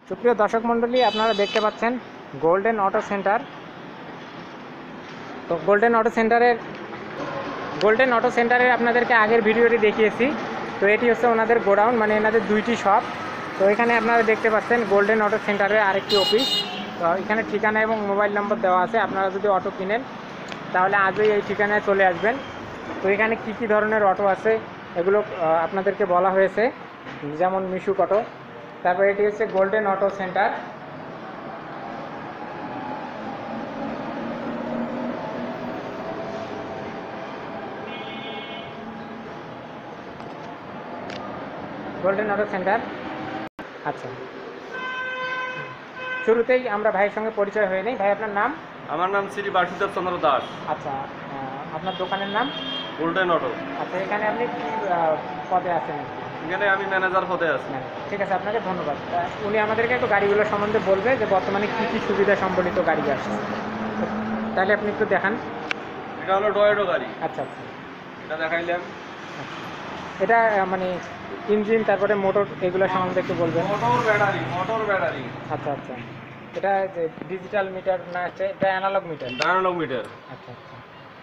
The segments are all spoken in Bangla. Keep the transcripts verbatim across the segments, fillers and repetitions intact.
সুপ্রিয় দর্শক মণ্ডলী, আপনারা দেখতে পাচ্ছেন গোল্ডেন অটো সেন্টার। তো গোল্ডেন অটো সেন্টারের গোল্ডেন অটো সেন্টারের আপনাদেরকে আগের ভিডিওটি দেখিয়েছি। তো এটি হচ্ছে ওনাদের গোডাউন, মানে এনাদের দুইটি শপ। তো এখানে আপনারা দেখতে পাচ্ছেন গোল্ডেন অটো সেন্টারের আরেকটি অফিস। তো এখানে ঠিকানা এবং মোবাইল নম্বর দেওয়া আছে। আপনারা যদি অটো কিনেন তাহলে আজই এই ঠিকানায় চলে আসবেন। তো এখানে কী কী ধরনের অটো আছে এগুলো আপনাদেরকে বলা হয়েছে, যেমন মিশুক অটো। তারপর এটি হচ্ছে golden auto centre. Golden auto centre. আচ্ছা, শুরুতেই আমরা ভাইয়ের সঙ্গে পরিচয় হয়ে নিই। ভাই, আপনার নাম? আমার নাম শ্রী বাসুদেব চন্দ্র দাস। আচ্ছা, আপনার দোকানের নাম? Golden auto. আচ্ছা, এখানে আপনি কি পদে আছেন? এখানে আমি ম্যানেজার পদে আছি। ঠিক আছে, আপনাকে ধন্যবাদ। উনি আমাদেরকে একটু গাড়িগুলো সম্বন্ধে বলবে যে বর্তমানে কী কী সুবিধা সম্বলিত গাড়ি আসছে। তাহলে আপনি একটু দেখান। এটা হলো ডয়েডো গাড়ি। আচ্ছা আচ্ছা, এটা দেখাইলাম। এটা মানে ইঞ্জিন, তারপরে মোটর, এগুলো সম্বন্ধে একটু বলবেন। Motor battery, motor battery. আচ্ছা আচ্ছা, এটা ডিজিটাল মিটার না, এটা অ্যানালগ মিটার? Analogue metre. আচ্ছা আচ্ছা।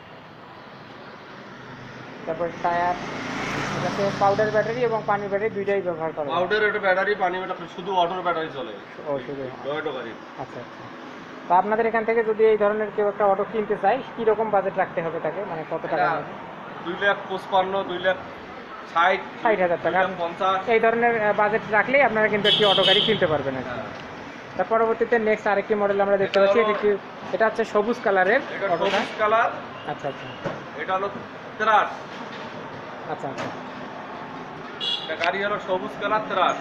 তারপর টায়ার, এটাতে পাউডার ব্যাটারি এবং পানি ব্যাটারি দুইটাই ব্যবহার করা হয়। পাউডার এটা ব্যাটারি, পানি ব্যাটারি, শুধু অটোর ব্যাটারি চলে। ও, শুধু ডয়েডো গাড়ি। আচ্ছা আচ্ছা। তো আপনাদের এখান থেকে যদি এই ধরনের কেউ একটা অটো কিনতে চায়, কীরকম বাজেট রাখতে হবে তাকে, মানে কত টাকা? দুই লাখ পঁচপান্ন, দুই লাখ ষাট, ষাট হাজার টাকা পঞ্চাশ, এই ধরনের বাজেট রাখলেই আপনারা কিন্তু একটি অটো গাড়ি কিনতে পারবেন। আর তার পরবর্তীতে নেক্সট আরেকটি মডেল আমরা দেখতে পাচ্ছি। এটা কি? এটা হচ্ছে সবুজ কালারের অটোটা। সবুজ কালার। আচ্ছা আচ্ছা। এটা হলো ত্রাস। আচ্ছা আচ্ছা, এটা গাড়ি হলো সবুজ কালার ত্রাস।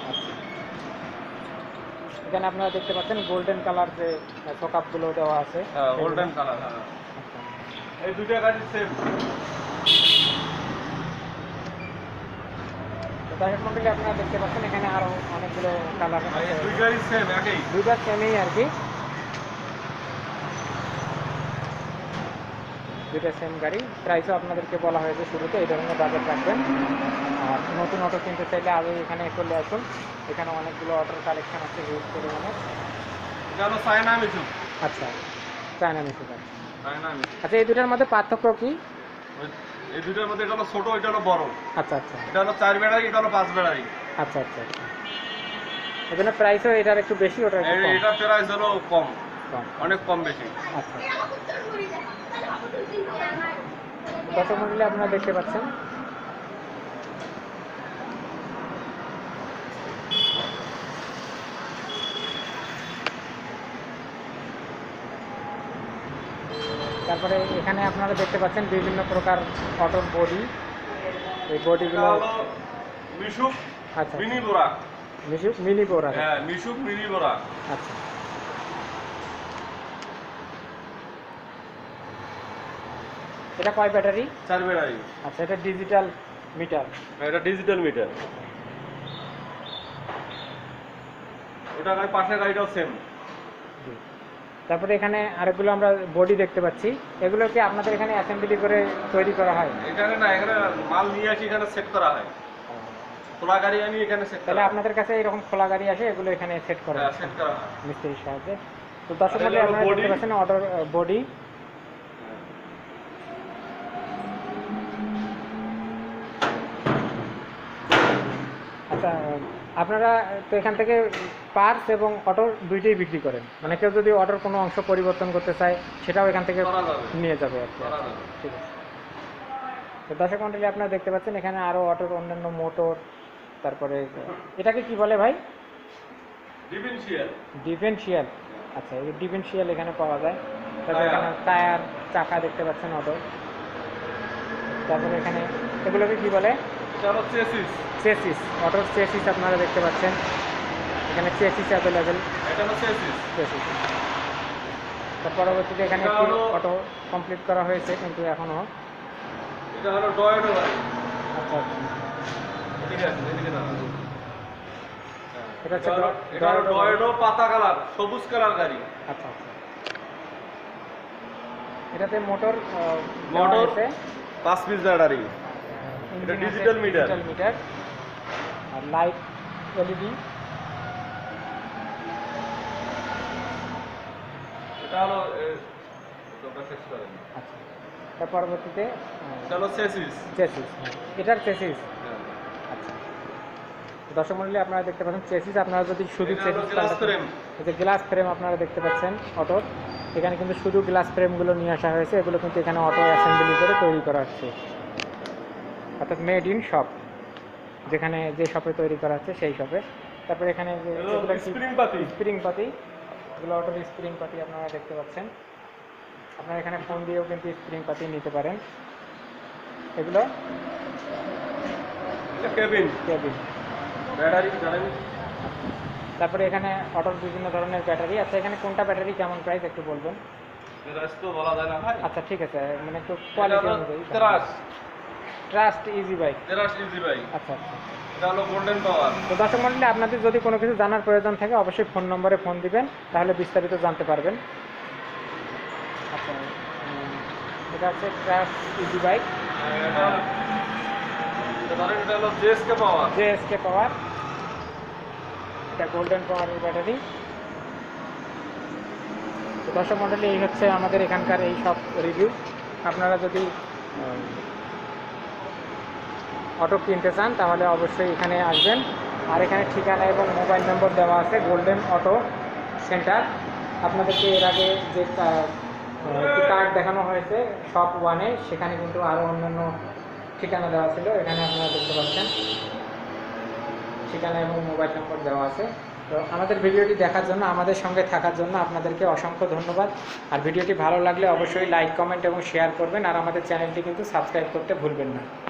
এখানে আপনারা দেখতে পাচ্ছেন গোল্ডেন কালার যে সকাপগুলো দেওয়া আছে। হ্যাঁ, গোল্ডেন কালার। হ্যাঁ, এই দুইটা গাড়ি সেম। দর্শক মন্ডলী, আপনারা দেখতে পাচ্ছেন এখানে আরো অনেকগুলো কালার আছে। দুই গাড়ি সেম, একই, দুইটা সেমই আর কি, দুইটা সেম গাড়ি। প্রাইসও আপনাদেরকে বলা হয়েছে শুরুতে, এই ধরনের বাজেট রাখবেন। আর নতুন অটো কিনতে চাইলে আগে এখানে চলে আসুন। এখানে অনেকগুলো অটোর কালেকশন আছে, হিউজ পরিমাণে। এটা হলো চায়না মিশুক। আচ্ছা, চায়না মিশুক। চায়না মিশুক। আচ্ছা, এই দুটার মধ্যে পার্থক্য কি? এই দুটোর মধ্যে এটা হলো ছোট, এটা হলো বড়। আচ্ছা আচ্ছা। এটা হলো চার ব্যাটারি, এটা হলো পাঁচ ব্যাটারি। আচ্ছা আচ্ছা আচ্ছা। এখানে প্রাইসও এটার একটু বেশি, ওটার একটু কম? এটা প্রাইস হলো কম, কম, অনেক কম বেশি। আচ্ছা। দর্শক মণ্ডলী, আপনারা দেখতে পাচ্ছেন তারপরে এখানে আপনারা দেখতে পাচ্ছেন বিভিন্ন প্রকার অটোর বডি। এই বডিগুলো মিশুক আচ্ছা, মিনি বোরাক। মিশুক মিনি বোরাক। হ্যাঁ, মিশুক মিনি বোরাক। আচ্ছা, এটা কয় ব্যাটারি? চার ব্যাটারি। আচ্ছা, এটা ডিজিটাল মিটার? এটা ডিজিটাল মিটার। ওটা গাড়ি, পাশের গাড়িটাও সেম। তারপরে এখানে আরেকগুলো আমরা বডি দেখতে পাচ্ছি। এগুলো কি আপনাদের এখানে অ্যাসেম্বলি করে তৈরি করা হয়? এখানে না, এখানে মাল নিয়ে আসি, এখানে সেট করা হয়। খোলা গাড়ি আনি এখানে সেট করা। তাহলে আপনাদের কাছে এরকম খোলা গাড়ি আসে, এগুলো এখানে সেট করা হয়, সেট করা হয় মিস্ত্রির সাহায্যে। তো দর্শক মণ্ডলী, আপনারা দেখতে পাচ্ছেন অটোর বডি। আচ্ছা, আপনারা তো এখান থেকে পার্টস এবং অটোর দুইটাই বিক্রি করেন, মানে কেউ যদি অটোর কোনো অংশ পরিবর্তন করতে চায় সেটাও এখান থেকে নিয়ে যাবে আর কি? ঠিক আছে। তো দর্শক মণ্ডলী, আপনারা দেখতে পাচ্ছেন এখানে আরও অটোর অন্যান্য মোটর, তারপরে এটাকে কি বলে ভাই? ডিফারেন্সিয়াল। ডিফারেন্সিয়াল। আচ্ছা, এই ডিফারেন্সিয়াল এখানে পাওয়া যায়। তারপরে এখানে টায়ার, চাকা দেখতে পাচ্ছেন অটো। তারপরে এখানে এগুলোকে কি বলে? চেসিস। চেসিস, অটোর চেসিস আপনারা দেখতে পাচ্ছেন এখানে, চেসিস অ্যাভেলেবেল। এটা হলো চেসিস। চেসিস। তার পরবর্তীতে এখানে অটো কমপ্লিট করা হয়েছে কিন্তু এখনও। এটা হলো ডয়েডো গাড়ি। আচ্ছা আচ্ছা, ঠিক আছে, এদিকে দাঁড়ান। এটা হচ্ছে এটা হলো ডয়েডো পাতা কালার, সবুজ কালার গাড়ি। আচ্ছা আচ্ছা। এটাতে মোটর মোটর পাঁচ পিস ব্যাটারি। এটা ডিজিটাল মিটার। ডিজিটাল মিটার আর লাইট এলইডি। এটা হলো এ, তোমরা শেষ করেন। আচ্ছা, তার পরবর্তীতে এটা হলো চেসিস। চেসিস, এটার চেসিস। আচ্ছা, দর্শক মণ্ডলী আপনারা দেখতে পাচ্ছেন চেসিস। আপনারা যদি শুধু এটা হলো চেসিস গ্লাস ফ্রেম। এই যে গ্লাস ফ্রেম আপনারা দেখতে পাচ্ছেন অটোর, এখানে কিন্তু শুধু গ্লাস ফ্রেমগুলো নিয়ে আসা হয়েছে, এগুলো কিন্তু এখানে অটো অ্যাসেম্বলি করে তৈরি করা হচ্ছে, অর্থাৎ মেড ইন শপ, যেখানে যে শপে তৈরি করা হচ্ছে সেই শপে। তারপরে এখানে যে এগুলো এগুলো স্প্রিং পাতি। স্প্রিং পাতি, এগুলো অটোর স্প্রিং পাতি আপনারা দেখতে পাচ্ছেন। আপনারা এখানে ফোন দিয়েও কিন্তু স্প্রিং পাতি নিতে পারেন। এগুলো এটা কেবিন, কেবিন। ব্যাটারি জানেন। তারপরে এখানে অটোর বিভিন্ন ধরনের ব্যাটারি আছে। এখানে কোনটা ব্যাটারি কেমন প্রাইস একটু বলবেন? এটা তো বলা যায় না ভাই। আচ্ছা ঠিক আছে, মানে একটু কোয়ালিটি অনুযায়ী। Trust, trust easy bike. Trust easy ভাই। আচ্ছা আচ্ছা। এটা হলো গোল্ডেন পাওয়ার। তো দর্শক মণ্ডলী আপনাদের যদি কোনো কিছু জানার প্রয়োজন থাকে অবশ্যই ফোন নম্বরে ফোন দিবেন, তাহলে বিস্তারিত জানতে পারবেন। আচ্ছা, উম, এটা হচ্ছে ট্রাস্ট ইজি বাইক, এটা হলো এটা ধরেন এটা হলো জেএসকে পাওয়ার। জেএসকে পাওয়ার। এটা গোল্ডেন পাওয়ারের ব্যাটারি। তো দর্শক মণ্ডলী এই হচ্ছে আমাদের এখানকার এই সব রিভিউ। আপনারা যদি অটো কিনতে চান তাহলে অবশ্যই এখানে আসবেন। আর এখানে ঠিকানা এবং মোবাইল নম্বর দেওয়া আছে, গোল্ডেন অটো সেন্টার। আপনাদেরকে এর আগে যে একটি কার্ড দেখানো হয়েছে শপ ওয়ানে, সেখানে কিন্তু আরও অন্যান্য ঠিকানা দেওয়া ছিল, এখানে আপনারা দেখতে পাচ্ছেন ঠিকানা এবং মোবাইল নম্বর দেওয়া আছে। তো আমাদের ভিডিওটি দেখার জন্য, আমাদের সঙ্গে থাকার জন্য আপনাদেরকে অসংখ্য ধন্যবাদ। আর ভিডিওটি ভালো লাগলে অবশ্যই লাইক, কমেন্ট এবং শেয়ার করবেন। আর আমাদের চ্যানেলটি কিন্তু সাবস্ক্রাইব করতে ভুলবেন না।